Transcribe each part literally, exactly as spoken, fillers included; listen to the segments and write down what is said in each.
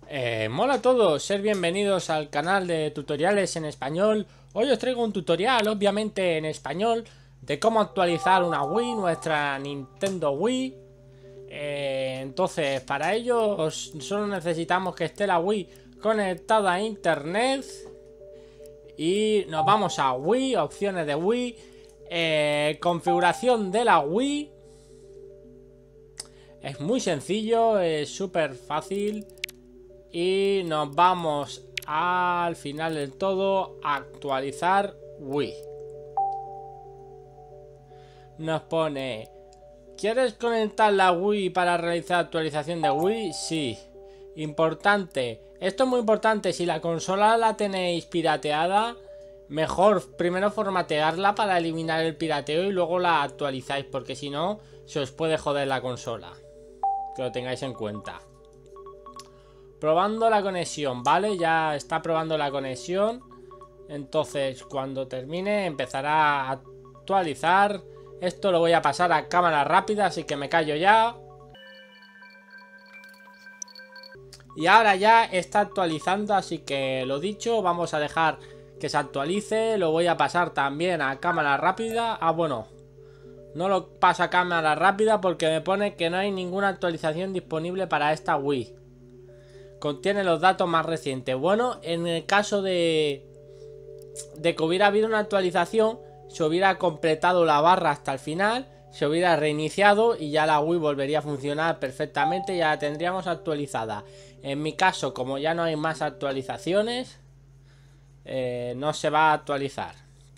Eh, mola a todos, ser bienvenidos al canal de tutoriales en español. Hoy os traigo un tutorial, obviamente en español, de cómo actualizar una Wii, nuestra Nintendo Wii. Eh, entonces, para ello os, solo necesitamos que esté la Wii conectada a internet. Y nos vamos a Wii, opciones de Wii, eh, configuración de la Wii. Es muy sencillo, es súper fácil. Y nos vamos al final del todo a actualizar Wii. Nos pone: ¿quieres conectar la Wii para realizar actualización de Wii? Sí. Importante. Esto es muy importante. Si la consola la tenéis pirateada, mejor primero formatearla para eliminar el pirateo y luego la actualizáis, porque si no, se os puede joder la consola. Que lo tengáis en cuenta. Probando la conexión, ¿vale? Ya está probando la conexión. Entonces, cuando termine, empezará a actualizar. Esto lo voy a pasar a cámara rápida, así que me callo ya. Y ahora ya está actualizando, así que lo dicho, vamos a dejar que se actualice. Lo voy a pasar también a cámara rápida. Ah, bueno, no lo paso a cámara rápida porque me pone que no hay ninguna actualización disponible para esta Wii. Contiene los datos más recientes. Bueno, en el caso de de que hubiera habido una actualización, se hubiera completado la barra hasta el final, se hubiera reiniciado y ya la Wii volvería a funcionar perfectamente, ya la tendríamos actualizada. En mi caso, como ya no hay más actualizaciones, eh, no se va a actualizar.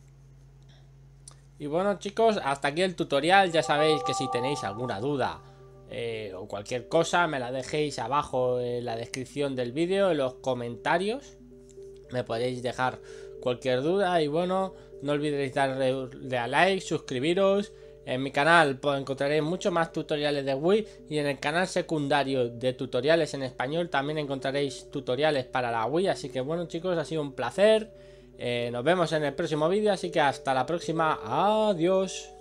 Y bueno, chicos, hasta aquí el tutorial. Ya sabéis que si tenéis alguna duda Eh, o cualquier cosa, me la dejéis abajo en la descripción del vídeo, en los comentarios me podéis dejar cualquier duda. Y bueno, no olvidéis darle a like, suscribiros. En mi canal pues, encontraréis muchos más tutoriales de Wii, y en el canal secundario de tutoriales en español también encontraréis tutoriales para la Wii. Así que bueno, chicos, ha sido un placer. eh, nos vemos en el próximo vídeo, así que hasta la próxima. Adiós.